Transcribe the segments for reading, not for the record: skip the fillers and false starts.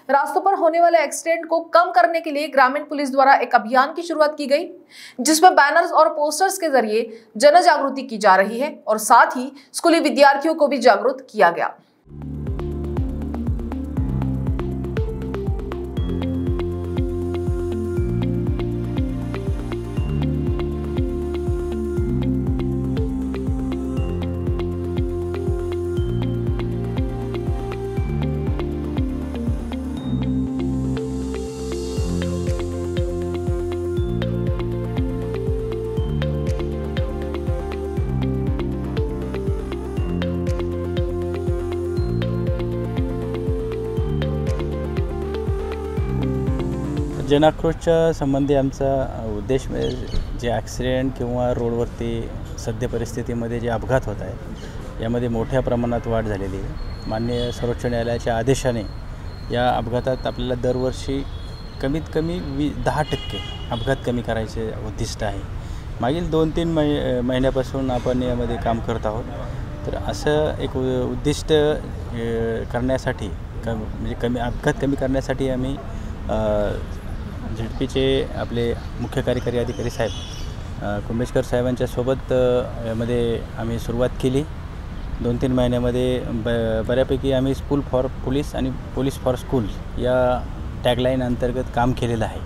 रास्तों पर होने वाले एक्सीडेंट को कम करने के लिए ग्रामीण पुलिस द्वारा एक अभियान की शुरुआत की गई, जिसमें बैनर्स और पोस्टर्स के जरिए जन जागृति की जा रही है और साथ ही स्कूली विद्यार्थियों को भी जागरूक किया गया। जनाक्रोशच्या संबंधी आमचा उद्देश जे ॲक्सिडेंट किंवा रोडवरती सद्य परिस्थितीमध्ये जे अपघात होत आहेत यामध्ये मोठ्या प्रमाणात वाढ झालेली आहे। माननीय सर्वोच्च न्यायालयाच्या आदेशाने या अपघातात आपल्याला दरवर्षी कमीत कमी 10% अपघात कमी करायचे उद्दिष्ट आहे। मागील 2-3 महिन्यापासून आपण यामध्ये काम करत आहोत। तर असं एक उद्दिष्ट करण्यासाठी म्हणजे अपघात कमी करण्यासाठी आम्ही झेडपीचे आपले मुख्य कार्यकारी अधिकारी साहेब कुंभेशकर साहेबांच्या सोबत यामध्ये आम्ही सुरुवात केली। 2-3 महिन्यामध्ये बऱ्यापैकी आम्ही स्कूल फॉर पोलीस आणि पोलीस फॉर स्कूल या टॅगलाईन अंतर्गत काम केलेलं आहे।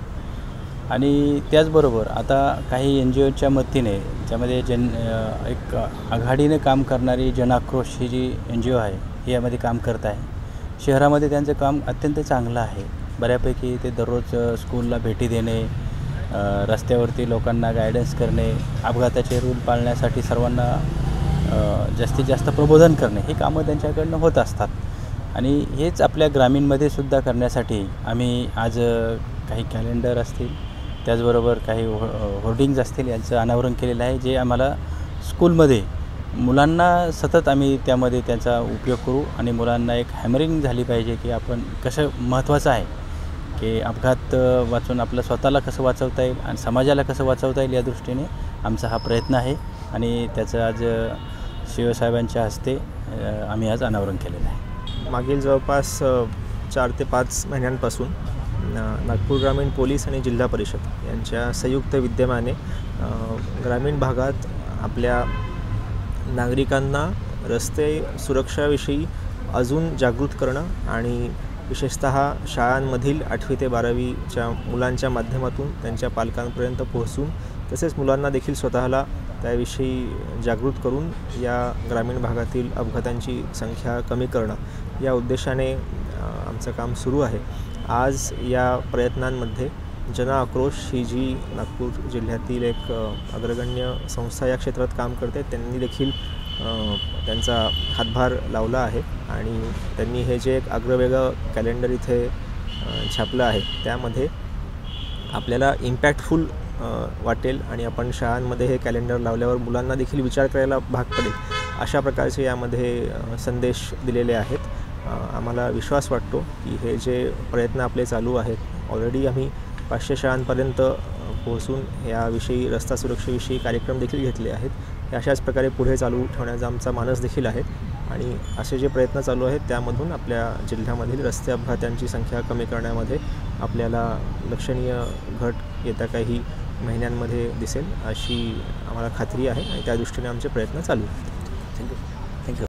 आणि त्याचबरोबर आता काही NGOच्या मदतीने त्यामध्ये एक आघाडीने काम करणारी जनाक्रोश ही जी NGO आहे ही यामध्ये काम करत आहे। शहरामध्ये त्यांचं काम अत्यंत चांगलं आहे। बऱ्यापैकी ते दररोज स्कूलला भेटी देणे, रस्त्यावरती लोकांना गायडन्स करणे, अपघाताचे रूल पाळण्यासाठी सर्वांना जास्तीत जास्त प्रबोधन करणे ही कामं त्यांच्याकडनं होत असतात। आणि हेच आपल्या ग्रामीणमध्ये सुद्धा करण्यासाठी आम्ही आज काही कॅलेंडर असतील, त्याचबरोबर काही होर्डिंग्ज असतील यांचं अनावरण केलेलं आहे, जे आम्हाला स्कूलमध्ये मुलांना सतत आम्ही त्यामध्ये त्याचा उपयोग करू आणि मुलांना एक हॅमरिंग झाली पाहिजे की आपण कसं महत्त्वाचं आहे की अपघात वाचून आपलं स्वतःला कसं वाचवता येईल आणि समाजाला कसं वाचवता येईल या दृष्टीने आमचा हा प्रयत्न आहे। आणि त्याचं आज शिवसाहेबांच्या हस्ते आम्ही आज अनावरण केलेलं आहे। मागील जवळपास 4 ते 5 महिन्यांपासून नागपूर ग्रामीण पोलीस आणि जिल्हा परिषद यांच्या संयुक्त विद्यमाने ग्रामीण भागात आपल्या नागरिकांना रस्ते सुरक्षाविषयी अजून जागृत करणं आणि विशेषतः शाळांमधील 8वी ते 12वीच्या मुलांच्या माध्यमातून त्यांच्या पालकांपर्यंत पोहोचून तसेच मुलांना देखील स्वतःला त्याविषयी जागृत करून या ग्रामीण भागातील अपघातांची संख्या कमी करणं या उद्देशाने आमचं काम सुरू आहे। आज या प्रयत्नांमध्ये जनआक्रोश ही जी नागपूर जिल्ह्यातील एक अग्रगण्य संस्था या क्षेत्रात काम करते त्यांनी देखील त्यांचा हातभार लावला आहे आणि त्यांनी हे जे एक आगळंवेगळं कॅलेंडर इथे छापलं आहे त्यामध्ये आपल्याला इम्पॅक्टफुल वाटेल आणि आपण शाळांमध्ये हे कॅलेंडर लावल्यावर मुलांना देखील विचार करायला भाग पडेल अशा प्रकारचे यामध्ये संदेश दिलेले आहेत। आम्हाला विश्वास वाटतो की हे जे प्रयत्न आपले चालू आहेत ऑलरेडी आम्ही 500 शाळांपर्यंत पोहोचून याविषयी रस्ता सुरक्षेविषयी कार्यक्रम देखील घेतले आहेत। अशाच प्रकारे पुढे चालू ठेवण्याचा आमचा मानस देखील आहे आणि असे जे प्रयत्न चालू आहेत त्यामधून आपल्या जिल्ह्यामधील रस्ते अपघातांची संख्या कमी करण्यामध्ये आपल्याला लक्षणीय घट येत्या काही महिन्यांमध्ये दिसेल अशी आम्हाला खात्री आहे आणि त्या दृष्टीने आमचे प्रयत्न चालू आहेत। थँक्यू।